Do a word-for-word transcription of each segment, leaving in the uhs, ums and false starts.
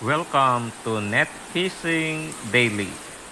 Welcome to Net Fishing Daily.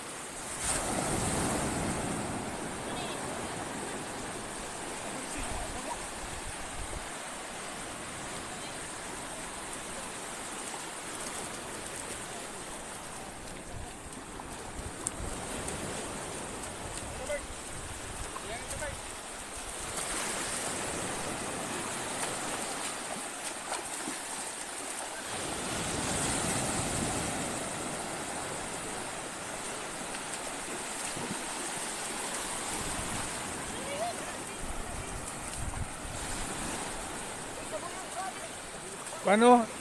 Paano?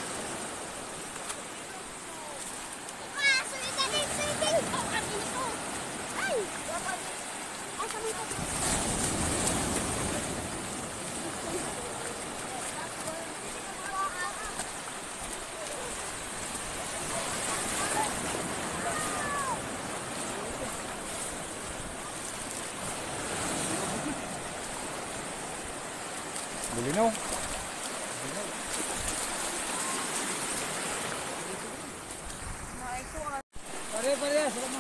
Bulinaw. Pare, pare, salamat.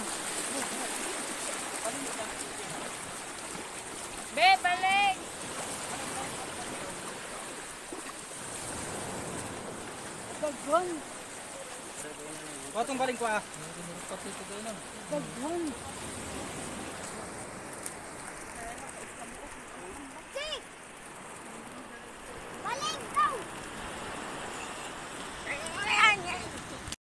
Be, balik! Daghan! Patong baling ko ah. Daghan!